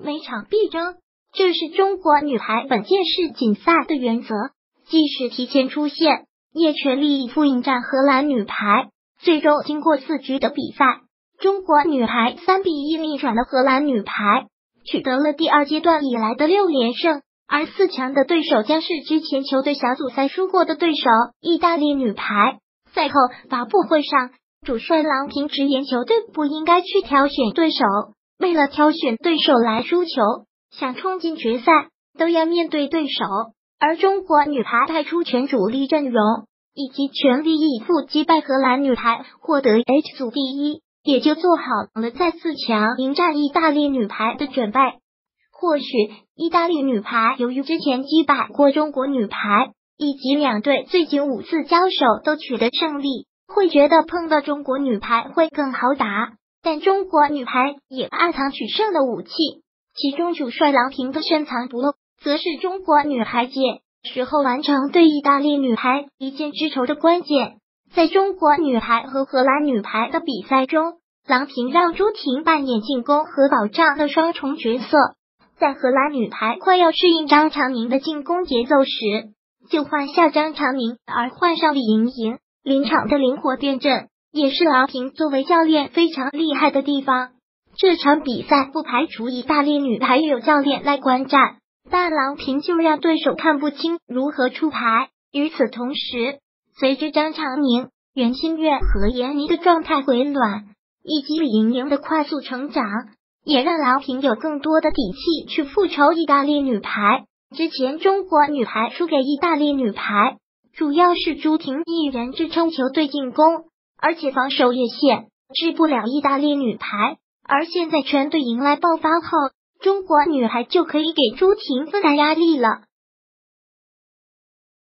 每场必争，这是中国女排本届世锦赛的原则。即使提前出线，也全力以赴迎战荷兰女排。最终经过4局的比赛，中国女排3-1逆转了荷兰女排，取得了第2阶段以来的6连胜。而4强的对手将是之前球队小组赛输过的对手意大利女排。赛后发布会上，主帅郎平直言球队不应该去挑选对手，为了挑选对手来输球，想冲进决赛都要面对对手。而中国女排派出全主力阵容，以及全力以赴击败荷兰女排获得 H 组第1，也就做好了在4强迎战意大利女排的准备。或许意大利女排由于之前击败过中国女排，以及两队最近5次交手都取得胜利，会觉得碰到中国女排会更好打。但中国女排也暗藏取胜的武器，其中主帅郎平的深藏不露，则是中国女排界时候完成对意大利女排一箭之仇的关键。在中国女排和荷兰女排的比赛中，郎平让朱婷扮演进攻和保障的双重角色。在荷兰女排快要适应张常宁的进攻节奏时，就换下张常宁，而换上李盈莹，临场的灵活变阵也是郎平作为教练非常厉害的地方。这场比赛不排除意大利女排有教练来观战，但郎平就让对手看不清如何出牌。与此同时，随着张常宁、袁心玥和闫妮的状态回暖，以及李盈莹的快速成长，也让郎平有更多的底气去复仇意大利女排。之前中国女排输给意大利女排，主要是朱婷一人支撑球队进攻，而且防守也限制不了意大利女排。而现在全队迎来爆发后，中国女排就可以给朱婷分担压力了。